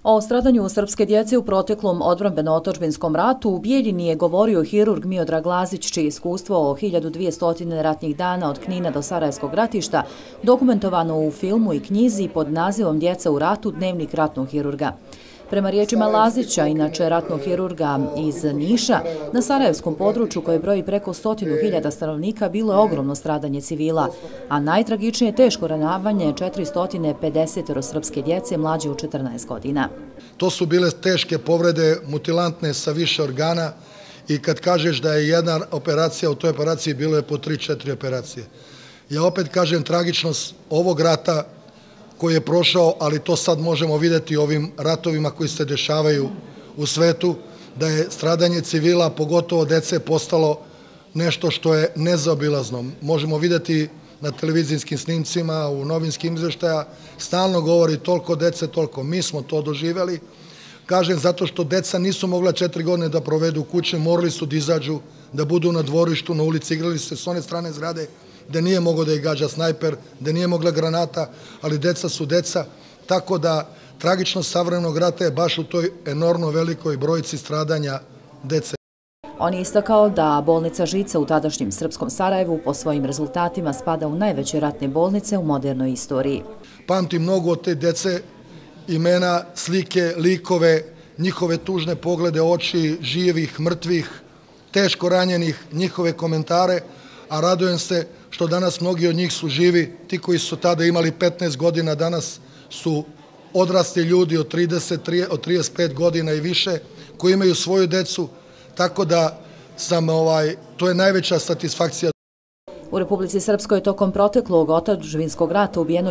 O stradanju srpske djece u proteklom odbrambeno-otadžbinskom ratu u Bijeljini je govorio hirurg Miodrag Lazić, čije iskustvo o 1200 ratnih dana od Knina do Sarajevskog ratišta dokumentovano u filmu i knjizi pod nazivom Djeca u ratu, dnevnik ratnog hirurga. Prema riječima Lazića, inače ratnog hirurga iz Niša, na sarajevskom području koje broji preko 100.000 stanovnika bilo je ogromno stradanje civila, a najtragičnije je teško ranjavanje 450 srpske djece mlađe od 14 godina. To su bile teške povrede, mutilantne sa više organa i kad kažeš da je jedna operacija, u toj operaciji bilo je po 3-4 operacije. Ja opet kažem tragičnost ovog rata koji je prošao, ali to sad možemo vidjeti ovim ratovima koji se dešavaju u svetu, da je stradanje civila, pogotovo dece, postalo nešto što je nezaobilazno. Možemo vidjeti na televizijskim snimcima, u novinskim izveštaja, stalno govori toliko dece, toliko. Mi smo to doživjeli. Kažem, zato što deca nisu mogla 4 godine da provedu u kući, morali su da izađu, da budu na dvorištu, na ulici, igrali se s one strane zgrade, da nije mogao da ih gađa snajper, da nije mogla granata, ali deca su deca, tako da tragičnost savremenog rata je baš u toj enormno velikoj brojci stradanja dece. On je istakao da bolnica Žica u tadašnjem srpskom Sarajevu po svojim rezultatima spada u najveće ratne bolnice u modernoj istoriji. Pamtim mnogo od te dece, imena, slike, likove, njihove tužne poglede, oči živih, mrtvih, teško ranjenih, njihove komentare, a radujem se što danas mnogi od njih su živi. Ti koji su tada imali 15 godina, danas su odrasli ljudi od 35 godina i više, koji imaju svoju decu, tako da to je najveća satisfakcija. U Republici Srpskoj je tokom proteklog otadžbinskog rata ubijeno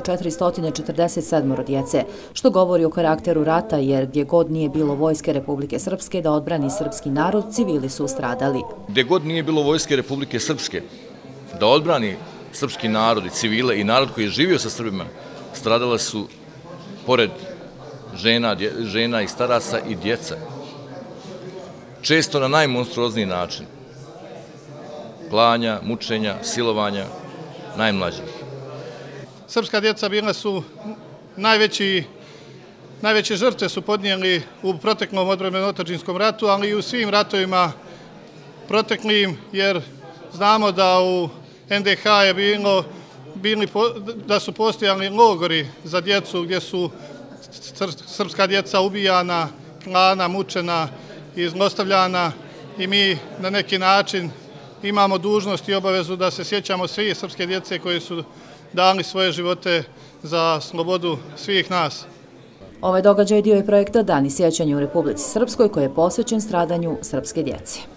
447 djece, što govori o karakteru rata, jer gdje god nije bilo vojske Republike Srpske da odbrani srpski narod, civili su stradali. Gdje god nije bilo vojske Republike Srpske da odbrani srpski narod i civile i narod koji je živio sa Srbima, stradala su, pored žena i staraca, i djeca. Često na najmonstruozniji način. Klanja, mučenja, silovanja najmlađih. Srpska djeca bile su najveće žrtve su podnijeli u proteklom odbrambeno-otadžbinskom ratu, ali i u svim ratovima proteklim, jer znamo da u NDH je da su postojali logori za djecu gdje su srpska djeca ubijana, klana, mučena i zlostavljana, i mi na neki način imamo dužnost i obavezu da se sjećamo svih srpske djece koji su dali svoje živote za slobodu svih nas. Ovaj događaj dio je projekta Dani sjećanja u Republici Srpskoj koji je posvećen stradanju srpske djece.